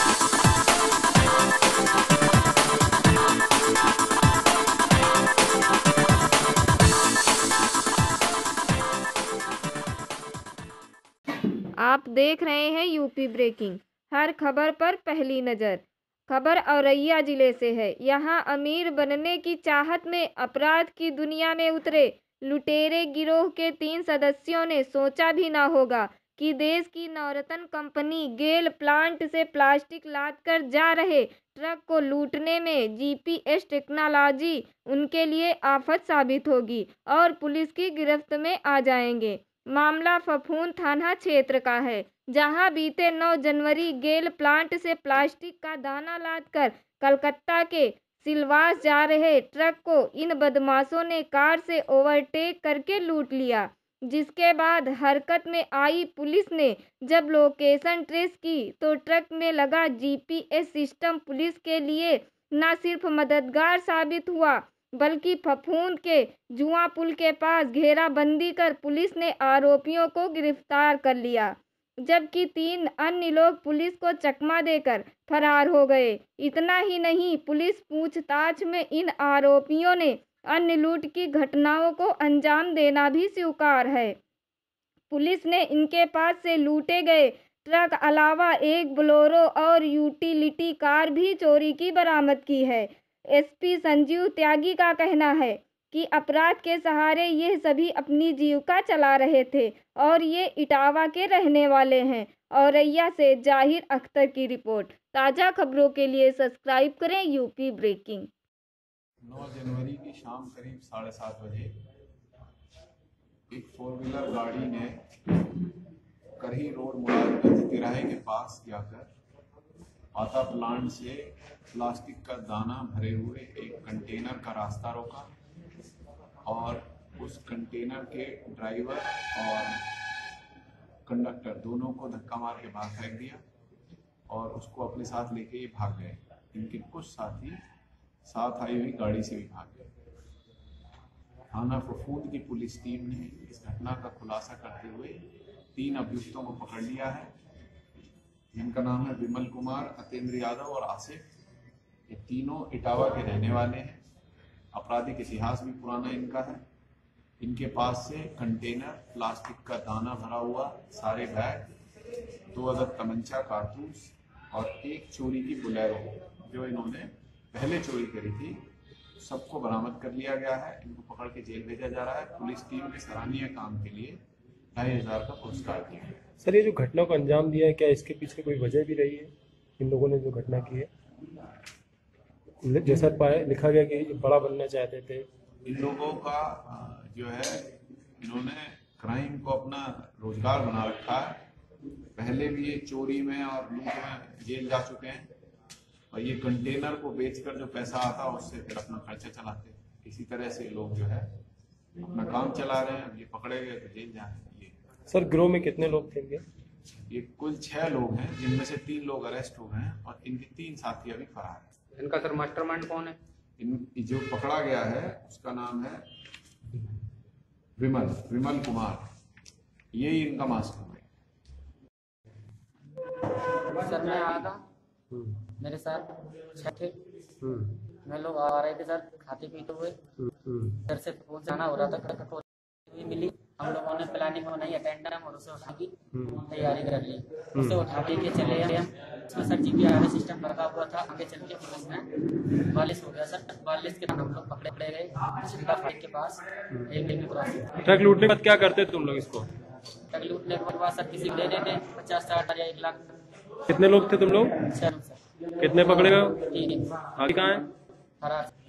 आप देख रहे हैं यूपी ब्रेकिंग। हर खबर पर पहली नज़र। खबर औरैया जिले से है। यहाँ अमीर बनने की चाहत में अपराध की दुनिया में उतरे लुटेरे गिरोह के 3 सदस्यों ने सोचा भी ना होगा कि देश की नवरत्न कंपनी गेल प्लांट से प्लास्टिक लाद कर जा रहे ट्रक को लूटने में जीपीएस टेक्नोलॉजी उनके लिए आफत साबित होगी और पुलिस की गिरफ्त में आ जाएंगे। मामला फफूंद थाना क्षेत्र का है, जहां बीते 9 जनवरी गेल प्लांट से प्लास्टिक का दाना लादकर कलकत्ता के सिलवास जा रहे ट्रक को इन बदमाशों ने कार से ओवरटेक करके लूट लिया। जिसके बाद हरकत में आई पुलिस ने जब लोकेशन ट्रेस की तो ट्रक में लगा जीपीएस सिस्टम पुलिस के लिए न सिर्फ मददगार साबित हुआ बल्कि फफूंद के जुआ पुल के पास घेराबंदी कर पुलिस ने आरोपियों को गिरफ्तार कर लिया, जबकि 3 अन्य लोग पुलिस को चकमा देकर फरार हो गए। इतना ही नहीं, पुलिस पूछताछ में इन आरोपियों ने अन्य लूट की घटनाओं को अंजाम देना भी स्वीकार है। पुलिस ने इनके पास से लूटे गए ट्रक अलावा एक बोलेरो और यूटिलिटी कार भी चोरी की बरामद की है। एसपी संजीव त्यागी का कहना है कि अपराध के सहारे ये सभी अपनी जीविका चला रहे थे और ये इटावा के रहने वाले हैं। औरैया से जाहिर अख्तर की रिपोर्ट। ताज़ा खबरों के लिए सब्सक्राइब करें यूपी ब्रेकिंग। 9 जनवरी की शाम करीब 7:30 बजे एक 4 व्हीलर गाड़ी ने करही रोड मुरादगंज तिराहे के पास जाकर आता प्लांट से प्लास्टिक का दाना भरे हुए एक कंटेनर का रास्ता रोका और उस कंटेनर के ड्राइवर और कंडक्टर दोनों को धक्का मार के बाहर फेंक दिया और उसको अपने साथ लेके ये भाग गए। इनके कुछ साथी साथ आई हुई गाड़ी से भी भाग गए। थाना फफूंद की पुलिस टीम ने इस घटना का खुलासा करते हुए 3 अभियुक्तों को पकड़ लिया है, जिनका नाम है विमल कुमार, अतेंद्र यादव और आसिफ। ये तीनों इटावा के रहने वाले हैं। आपराधिक इतिहास भी पुराना इनका है। इनके पास से कंटेनर, प्लास्टिक का दाना भरा हुआ सारे बैग, 2 अदद तमंचा कारतूस और एक चोरी की बोलेरो जो इन्होंने पहले चोरी करी थी, सबको बरामद कर लिया गया है। इनको पकड़ के जेल भेजा जा रहा है। पुलिस टीम के सराहनीय काम के लिए 2,500 का पुरस्कार दिया है। सर, ये जो घटना को अंजाम दिया है, क्या इसके पीछे कोई वजह भी रही है इन लोगों ने जो घटना की है? जैसा लिखा गया कि बड़ा बनना चाहते थे इन लोगों का जो है, इन्होंने क्राइम को अपना रोजगार बना रखा है। पहले भी ये चोरी में और लूट में जेल जा चुके हैं और ये कंटेनर को बेचकर जो पैसा आता है उससे फिर अपना खर्चा चलाते हैं। इसी तरह से लोग जो है अपना काम चला रहे हैं। ये पकड़े गए तो जेल जाए। सर, गिरोह में कितने लोग थे? ये कुल 6 लोग हैं, जिनमें से 3 लोग अरेस्ट हो गए हैं और इनके 3 साथी अभी फरार हैं। इनका सर मास्टरमाइंड कौन है? जो पकड़ा गया है उसका नाम है विमल कुमार। ये इनका मास्टरमाइंड। सर, मैं आया था, मेरे साथ 6 थे। मैं लोग आ रहे थे सर, खाते पीते हुए। घर से फोन जाना हो रहा था, मिली। हम लोगों ने प्लानिंग बनाई अटेंडर और उसे उठा की तैयारी कर ली। उसे उठा के चले गए हम। उसमें सर जीपीआरएस सिस्टम लगा हुआ था। आगे चल के पुलिस में 42 हो गया सर। 42 के हम लोग पकड़े गए शिमला फाइट के पास एक दिन में। ट्रक लूटने के बाद क्या करते तुम लोग इसको? ट्रक लूटने के बाद सर किसी को दे देते 50-60 या 1 लाख। कितने लोग थे तुम लोग? 6 सर। कितने पकड़े गए? 3। आगे कहाँ है? फरार।